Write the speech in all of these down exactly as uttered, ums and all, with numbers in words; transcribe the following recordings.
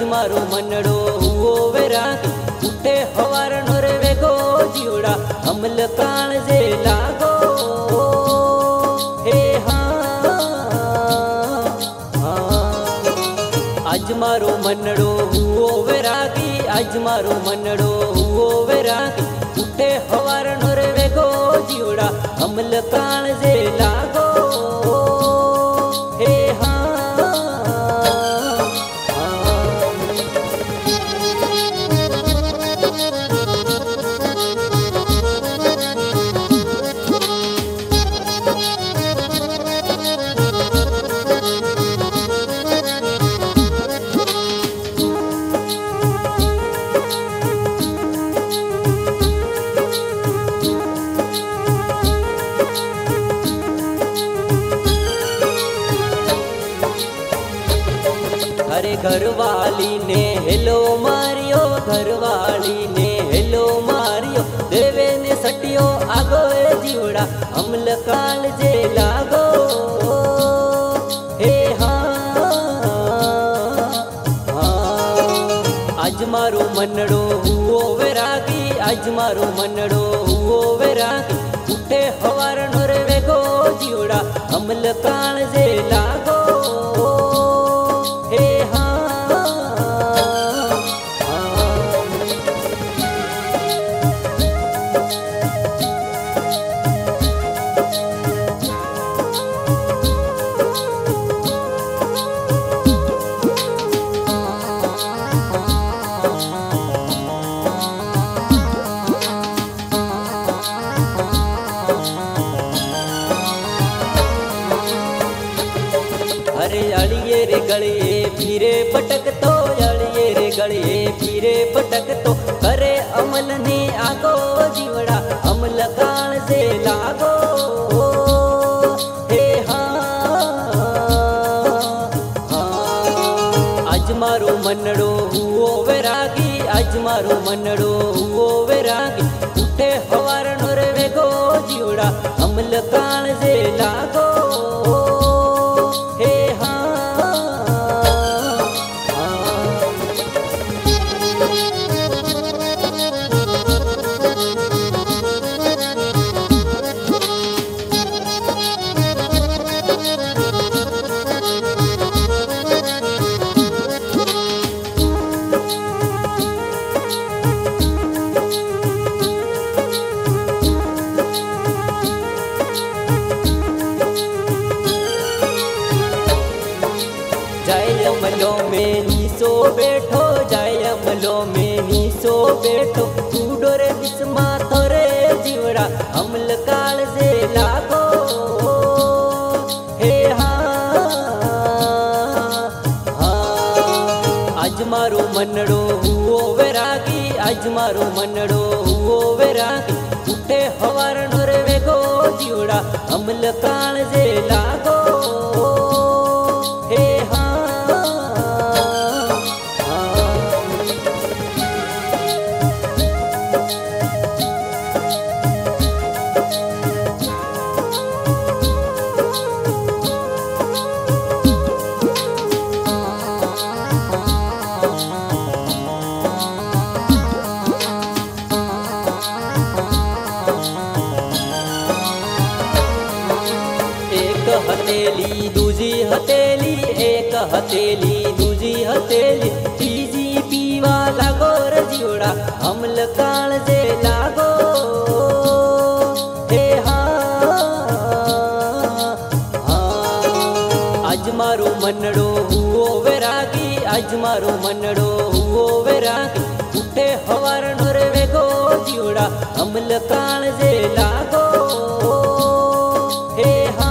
मारो मनड़ो हुओ वैरागी उठे हवार नोरे वेगो जीवड़ा अमल काल जे लागो हे हाँ हाँ आज मारो मनड़ो हुओ वैरागी आज मारो मनड़ो हुओ वैरागी उठे हवार नोरे वेगो जीवड़ा अमल काल जे लागो हे हाँ अरे घरवाली ने हेलो मारियो घरवाली ने हेलो मारियो देवे ने सटियो आगो ए जीवड़ा अमल काल जे लागो हे हाँ हाँ आज मारो मनड़ो हुओ वैरागी आज मारो मनड़ो हुओ वैरागी उठे हवार नोरे वेगो जीवड़ा अमल काल जे लागो हे हाँ अरे अड़िए रे गलिए फिरे पटक तो अड़िए रे गलिए फिरे पटक तो करे अमल ने आगो जीवड़ा अमल काल से लागो हे हाँ हाँ आज मारो मनड़ो हुओ वैरागी आज मारो मनड़ो हुओ वैरागी उठे हवार नोरे वेगो जीवड़ा अमल काल से लागो हे हाँ जय अमलो में नीसो बैठो जय अमलो में नीसो बैठो तू डोरे बिस्मा थोरे जीवड़ा अमल काल से लागो हे हाँ हाँ आज मारो मनड़ो हुओ वैरागी आज मारो मनड़ो हुओ वैरागी उठे हवार नोरे वेगो जीवड़ा अमल काल से लागो हे हाँ हथेली दूजी हथेली एक हथेली दूजी हथेली तीजी पीवा लागो रे जीवड़ा अमल काल जे लागो हे हाँ हाँ आज मारो मनड़ो हुओ वैरागी आज मारो मनड़ो हुओ वैरागी उठे हवार नोरे वेगो जीवड़ा अमल काल जे लागो हे हाँ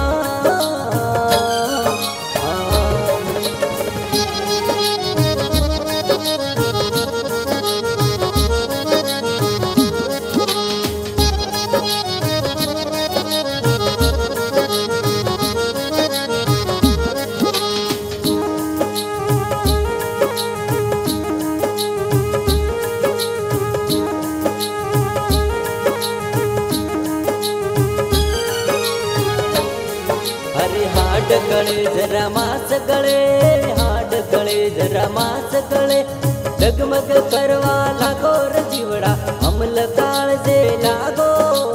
हाड गले जरा मास गले हाड गले जरा मास गळे डगमग करवा लागो र जीवड़ा अमल काळजे लागो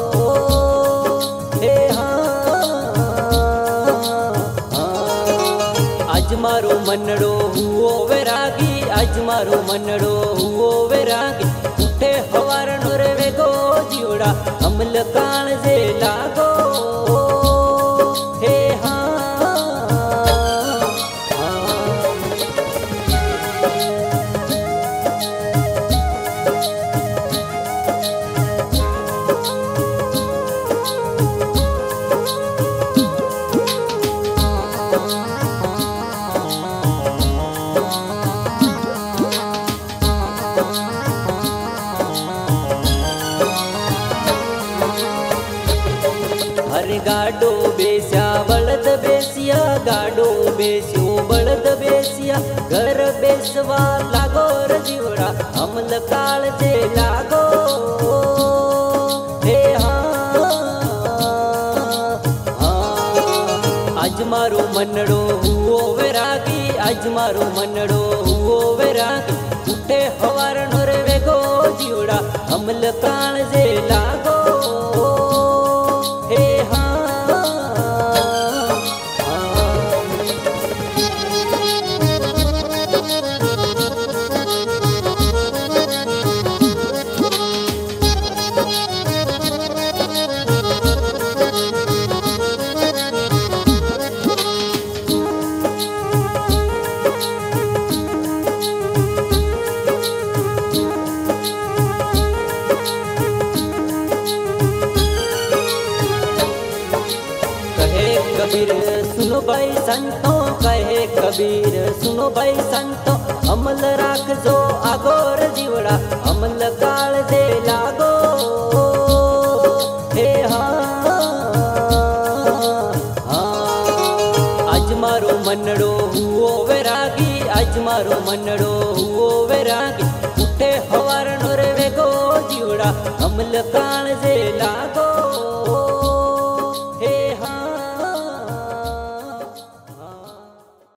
हे आज मारो मनड़ो हुओ वैरागी आज मारो मनड़ो हुओ वैरागी उठे हवारण रे वेगो जीवड़ा अमल काळजे लागो हे अरे गाडो बेस्या बळद बेसिया गाडो बेस्यो बळद बेसिया घर बेसवा लागो र जीवड़ा अमल काळजे लागो हे आज मारो मनड़ो हुओ वैरागी आज मारो मनड़ो हुओ वैरागी उठे हवारण रे वेगो जीवड़ा अमल काळजे लागो हे कबीर सुनो भाई संतो कहे कबीर सुनो भाई संतो अमल राख जो आगोर जीवड़ा अमल काळजे लागो हे आज मारो मनड़ो हुओ वैरागी आज मारो मनड़ो हुओ वैरागी उठे हवारण रे वेगो जीवड़ा अमल काळजे लागो।